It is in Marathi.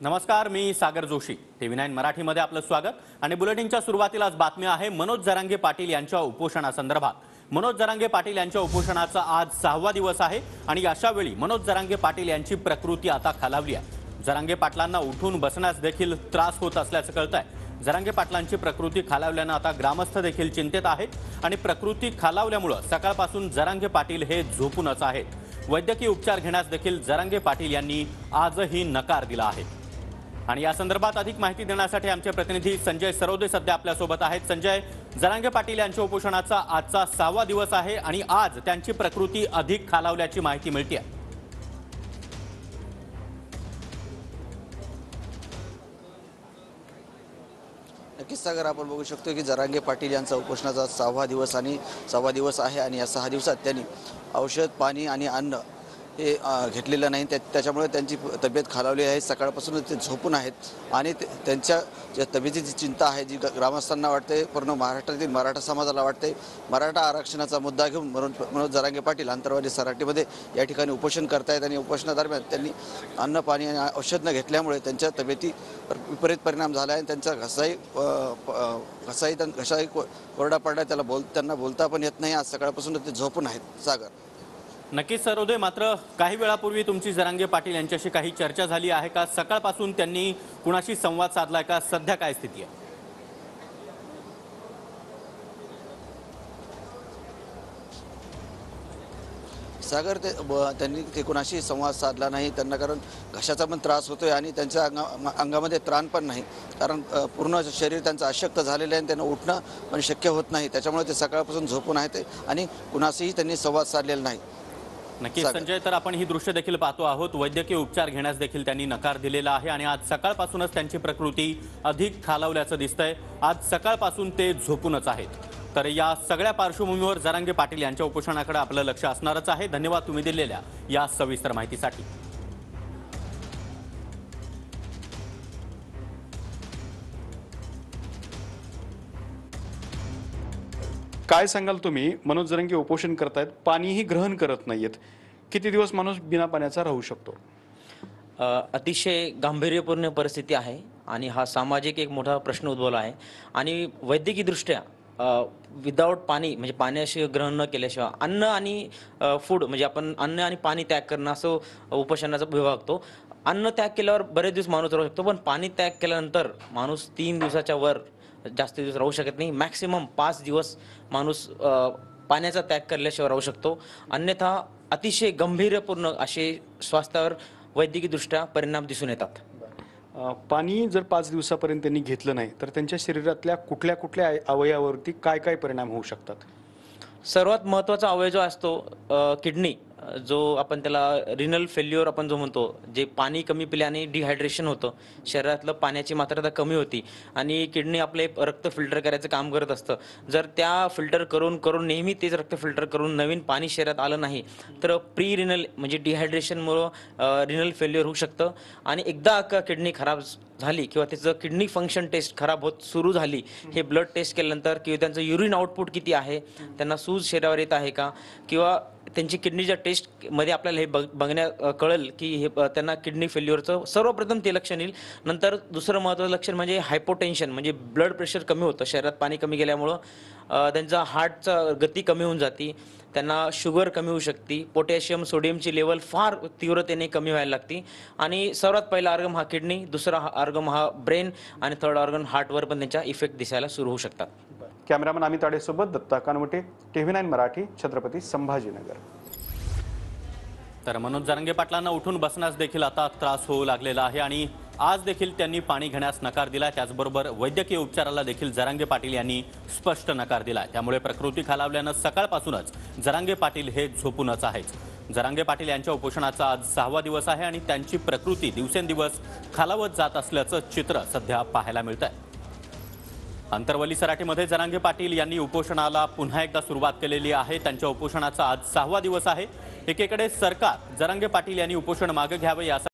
नमस्कार, मी सागर जोशी. TV9 मराठीमध्ये आपलं स्वागत. आणि बुलेटिनच्या सुरुवातीलाच बातमी आहे मनोज जरांगे पाटील यांच्या उपोषणासंदर्भात. मनोज जरांगे पाटील यांच्या उपोषणाचा आज 6वा दिवस आहे आणि अशा वेळी मनोज जरांगे पाटील यांची प्रकृती आता खालावली आहे. जरांगे पाटलांना उठून बसण्यास देखील त्रास होत असल्याचं कळतंय. जरांगे पाटलांची प्रकृती खालावल्यानं आता ग्रामस्थ देखील चिंतेत आहेत आणि प्रकृती खालावल्यामुळे सकाळपासून जरांगे पाटील हे झोपूनच आहेत. वैद्यकीय उपचार घेण्यास देखील जरांगे पाटील यांनी आजही नकार दिला आहे. आणि या संदर्भात अधिक माहिती देण्यासाठी आमचे प्रतिनिधी संजय सरोदे सध्या आपल्यासोबत आहेत. संजय, जरांगे पाटील यांच्या उपोषणाचा आजचा 6वा दिवस आहे आणि आज त्यांची प्रकृती अधिक खालावल्याची माहिती मिळते. नक्कीच सागर, आपण बघू शकतो की जरांगे पाटील यांचा उपोषणाचा 6वा दिवस आहे आणि या 6 दिवसात त्यांनी औषध, पाणी आणि अन्न हे घेतलेलं नाही. त्याच्यामुळे त्यांची तब्येत खालावली आहे. सकाळपासूनच ते झोपून आहेत आणि त्यांच्या ज्या तब्येतीची चिंता आहे, जी ग्रामस्थांना वाटते, पूर्ण महाराष्ट्रातील मराठा समाजाला वाटते. मराठा आरक्षणाचा मुद्दा घेऊन मनोज जरांगे पाटील आंतरवाली सराटीमध्ये या ठिकाणी उपोषण करतायत आणि उपोषणादरम्यान त्यांनी अन्न, पाणी आणि औषध न घेतल्यामुळे त्यांच्या तब्येतीवर विपरीत परिणाम झाला आहे. त्यांचा घसाही कोरडा पडला. त्यांना बोलता पण येत नाही. आज सकाळपासून ते झोपून आहेत. सागर, नक्कीच सरोदे, मात्र काही वेळापूर्वी तुमची जरांगे पाटील यांच्याशी काही चर्चा झाली आहे का? सकाळपासून त्यांनी कुणाशी संवाद साधलाय का? सध्या काय स्थिती आहे? सागर, त्यांनी कुणाशी संवाद साधला नाही. त्यांना कारण घशाचा पण त्रास होतोय आणि त्यांच्या अंगामध्ये त्राण पण नाही. कारण पूर्ण शरीर त्यांचं अशक्त झालेलं आहे आणि त्यांना उठणं पण शक्य होत नाही. त्याच्यामुळे ते सकाळपासून झोपून आहेत आणि कुणाशीही त्यांनी संवाद साधलेला नाही. नक्कीच संजय, तर आपण ही दृश्य देखील पाहतो आहोत. वैद्यकीय उपचार घेण्यास देखील त्यांनी नकार दिलेला आहे आणि आज सकाळपासूनच त्यांची प्रकृती अधिक खालावल्याचं दिसतंय. आज सकाळपासून ते झोपूनच आहेत. तर या सगळ्या पार्श्वभूमीवर जरांगे पाटील यांच्या उपोषणाकडे आपलं लक्ष असणारच आहे. धन्यवाद तुम्ही दिलेल्या या सविस्तर माहितीसाठी. काय सांगाल तुम्ही? मनोज जरांगे उपोषण करतायत, पाणीही ग्रहण करत नाहीयेत. किती दिवस माणूस बिना पाण्याचा राहू शकतो? अतिशय गांभीर्यपूर्ण परिस्थिती आहे आणि हा सामाजिक एक मोठा प्रश्न उद्भवला आहे. आणि वैद्यकीयदृष्ट्या विदाऊट पाणी म्हणजे पाण्याशी ग्रहण न केल्याशिवाय अन्न आणि फूड म्हणजे आपण अन्न आणि पाणी त्याग करणं असं उपोषणाचा विभागतो. अन्न त्याग केल्यावर बरेच दिवस माणूस राहू शकतो, पण पाणी त्याग केल्यानंतर माणूस 3 दिवसाच्या वर जास्त दिवस राहू शकत नाही. मॅक्सिमम 5 दिवस माणूस पाण्याचा त्याग केल्याशिवाय राहू शकतो. अन्यथा अतिशय गंभीरपूर्ण असे स्वास्थ्यावर वैद्यकीयदृष्ट्या परिणाम दिसून येतात. पाणी जर 5 दिवसापर्यंत त्यांनी घेतलं नाही तर त्यांच्या शरीरातल्या कुठल्या कुठल्या अवयवावरती काय काय परिणाम होऊ शकतात? सर्वात महत्त्वाचा अवयव जो असतो किडनी, जो आपण त्याला रिनल फेल्युअर आपण जो म्हणतो, जे पाणी कमी पिल्याने डिहायड्रेशन होतं, शरीरातलं पाण्याची मात्रा कमी होती आणि किडनी आपले रक्त फिल्टर करायचं काम करत असतं. जर त्या फिल्टर करून नेहमी तेच रक्त फिल्टर करून नवीन पाणी शरीरात आलं नाही तर प्री रिनल म्हणजे डिहायड्रेशनमुळं रिनल फेल्युअर होऊ शकतं. आणि एकदा का किडनी खराब झाली किंवा त्याचं किडनी फंक्शन टेस्ट खराब होत सुरू झाली, हे ब्लड टेस्ट केल्यानंतर किंवा त्यांचं युरिन आउटपुट किती आहे, त्यांना सूज शरीरावर येत आहे का, किंवा त्यांची किडनीच्या टेस्टमध्ये आपल्याला हे बघण्यात कळेल की हे त्यांना किडनी फेल्युअरचं सर्वप्रथम ते लक्षण येईल. नंतर दुसरं महत्त्वाचं लक्षण म्हणजे हायपोटेन्शन, म्हणजे ब्लड प्रेशर कमी होतं. शरीरात पाणी कमी गेल्यामुळं त्यांचा हार्टचा गती कमी होऊन जाते. त्यांना शुगर कमी होऊ शकते. पोटॅशियम, सोडियमची लेवल फार तीव्रतेने कमी व्हायला लागते. आणि सर्वात पहिला ऑर्गन हा किडनी, दुसरा ऑर्गन हा ब्रेन आणि थर्ड ऑर्गन हार्टवर पण त्यांच्या इफेक्ट दिसायला सुरू होऊ शकतात. कॅमेरामन अमित आडेसोबत दत्ता कानवटे, TV9 मराठी, छत्रपती संभाजीनगर. तर मनोज जरांगे पाटलांना उठून बसण्यास देखील आता त्रास होऊ लागलेला आहे आणि आज देखील त्यांनी पाणी घेण्यास नकार दिला. त्याचबरोबर वैद्यकीय उपचाराला देखील जरांगे पाटील यांनी स्पष्ट नकार दिला. त्यामुळे प्रकृती खालावल्यानं सकाळपासूनच जरांगे पाटील हे झोपूनच आहेत. जरांगे पाटील यांच्या उपोषणाचा आज 6वा दिवस आहे आणि त्यांची प्रकृती दिवसेंदिवस खालावत जात असल्याचं चित्र सध्या पाहायला मिळतंय. आंतरवली सराटीमध्ये जरांगे पाटील यांनी उपोषणाला पुन्हा एकदा सुरुवात केलेली आहे. त्यांच्या उपोषणाचा आज 6वा दिवस आहे. एकीकडे सरकार जरांगे पाटील यांनी उपोषण मागे घ्यावे यासाठी